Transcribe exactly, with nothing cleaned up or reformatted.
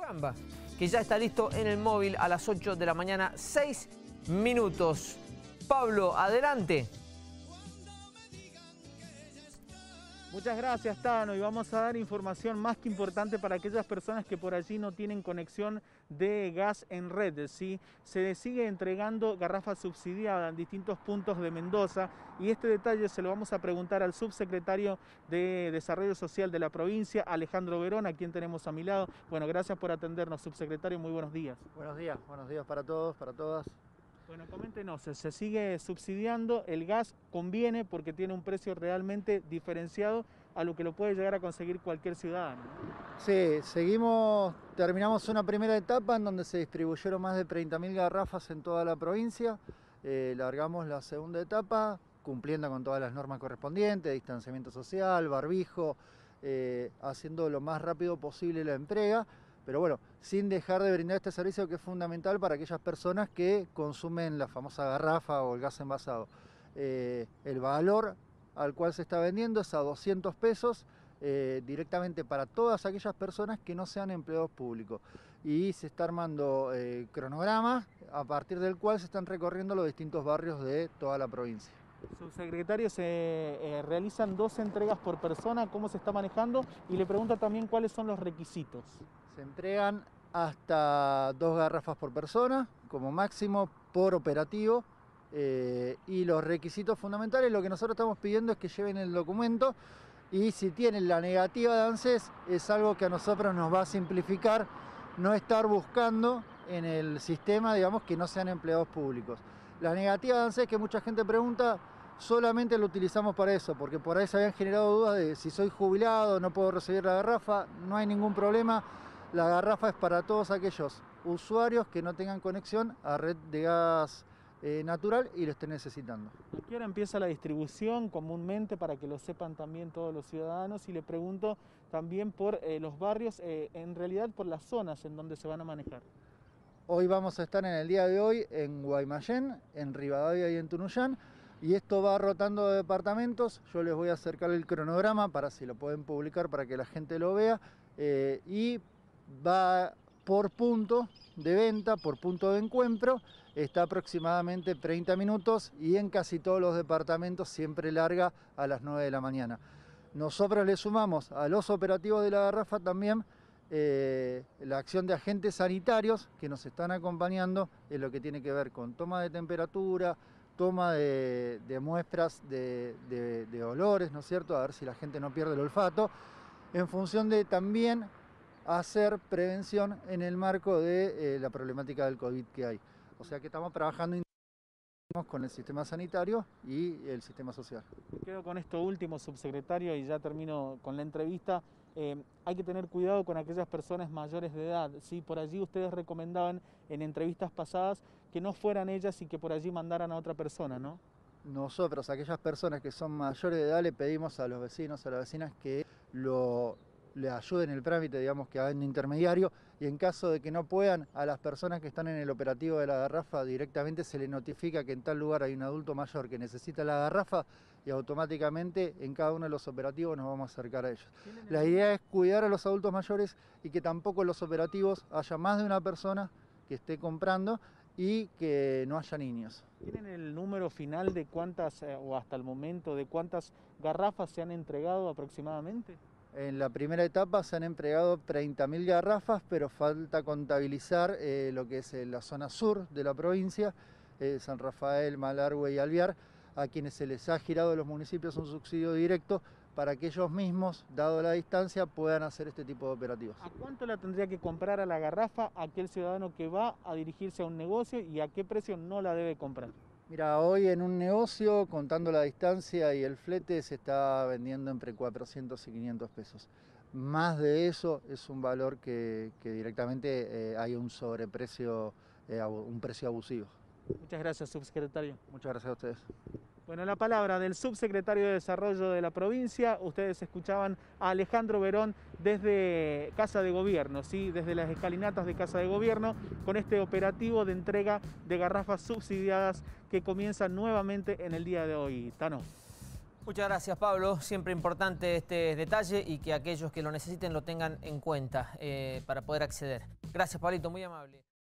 Gamba, que ya está listo en el móvil a las ocho de la mañana, seis minutos. Pablo, adelante. Muchas gracias, Tano, y vamos a dar información más que importante para aquellas personas que por allí no tienen conexión de gas en red, ¿sí? Se sigue entregando garrafas subsidiadas en distintos puntos de Mendoza y este detalle se lo vamos a preguntar al subsecretario de Desarrollo Social de la provincia, Alejandro Verón, a quien tenemos a mi lado. Bueno, gracias por atendernos, subsecretario, muy buenos días. Buenos días, buenos días para todos, para todas. Bueno, coméntenos, se sigue subsidiando, el gas conviene porque tiene un precio realmente diferenciado a lo que lo puede llegar a conseguir cualquier ciudadano. Sí, seguimos, terminamos una primera etapa en donde se distribuyeron más de treinta mil garrafas en toda la provincia, eh, largamos la segunda etapa cumpliendo con todas las normas correspondientes, distanciamiento social, barbijo, eh, haciendo lo más rápido posible la entrega. Pero bueno, sin dejar de brindar este servicio que es fundamental para aquellas personas que consumen la famosa garrafa o el gas envasado. Eh, el valor al cual se está vendiendo es a doscientos pesos eh, directamente para todas aquellas personas que no sean empleados públicos. Y se está armando eh, cronograma a partir del cual se están recorriendo los distintos barrios de toda la provincia. Subsecretario, se eh, realizan dos entregas por persona, ¿cómo se está manejando? Y le pregunta también cuáles son los requisitos. Se entregan hasta dos garrafas por persona, como máximo por operativo, eh, y los requisitos fundamentales, lo que nosotros estamos pidiendo es que lleven el documento y si tienen la negativa de ANSES, es algo que a nosotros nos va a simplificar no estar buscando en el sistema, digamos, que no sean empleados públicos. La negativa de ANSES, que mucha gente pregunta, solamente lo utilizamos para eso, porque por ahí se habían generado dudas de si soy jubilado, no puedo recibir la garrafa, no hay ningún problema. La garrafa es para todos aquellos usuarios que no tengan conexión a red de gas eh, natural y lo estén necesitando. ¿A qué hora empieza la distribución comúnmente para que lo sepan también todos los ciudadanos? Y le pregunto también por eh, los barrios, eh, en realidad por las zonas en donde se van a manejar. Hoy vamos a estar en el día de hoy en Guaymallén, en Rivadavia y en Tunuyán. Y esto va rotando de departamentos. Yo les voy a acercar el cronograma para si lo pueden publicar para que la gente lo vea. Eh, y va por punto de venta, por punto de encuentro, está aproximadamente treinta minutos y en casi todos los departamentos siempre larga a las nueve de la mañana. Nosotros le sumamos a los operativos de la garrafa también eh, la acción de agentes sanitarios que nos están acompañando en lo que tiene que ver con toma de temperatura, toma de, de muestras de, de, de olores, ¿no es cierto?, a ver si la gente no pierde el olfato, en función de también hacer prevención en el marco de eh, la problemática del COVID que hay. O sea que estamos trabajando con el sistema sanitario y el sistema social. Me quedo con esto último, subsecretario, y ya termino con la entrevista. Eh, hay que tener cuidado con aquellas personas mayores de edad, ¿sí? Por allí ustedes recomendaban en entrevistas pasadas que no fueran ellas y que por allí mandaran a otra persona, ¿no? Nosotros, aquellas personas que son mayores de edad, le pedimos a los vecinos, a las vecinas que lo... le ayuden en el trámite, digamos, que hagan de intermediario, y en caso de que no puedan, a las personas que están en el operativo de la garrafa directamente se les notifica que en tal lugar hay un adulto mayor que necesita la garrafa y automáticamente en cada uno de los operativos nos vamos a acercar a ellos. La idea es cuidar a los adultos mayores y que tampoco en los operativos haya más de una persona que esté comprando y que no haya niños. ¿Tienen el número final de cuántas, eh, o hasta el momento, de cuántas garrafas se han entregado aproximadamente? En la primera etapa se han entregado treinta mil garrafas, pero falta contabilizar eh, lo que es eh, la zona sur de la provincia, eh, San Rafael, Malargüe y Alvear, a quienes se les ha girado a los municipios un subsidio directo para que ellos mismos, dado la distancia, puedan hacer este tipo de operativos. ¿A cuánto la tendría que comprar a la garrafa aquel ciudadano que va a dirigirse a un negocio y a qué precio no la debe comprar? Mira, hoy en un negocio, contando la distancia y el flete, se está vendiendo entre cuatrocientos y quinientos pesos. Más de eso es un valor que, que directamente eh, hay un sobreprecio, eh, un precio abusivo. Muchas gracias, subsecretario. Muchas gracias a ustedes. Bueno, la palabra del subsecretario de Desarrollo de la provincia. Ustedes escuchaban a Alejandro Verón desde Casa de Gobierno, ¿sí? Desde las escalinatas de Casa de Gobierno, con este operativo de entrega de garrafas subsidiadas que comienza nuevamente en el día de hoy. Tano. Muchas gracias, Pablo. Siempre importante este detalle y que aquellos que lo necesiten lo tengan en cuenta eh, para poder acceder. Gracias, Pablito, muy amable.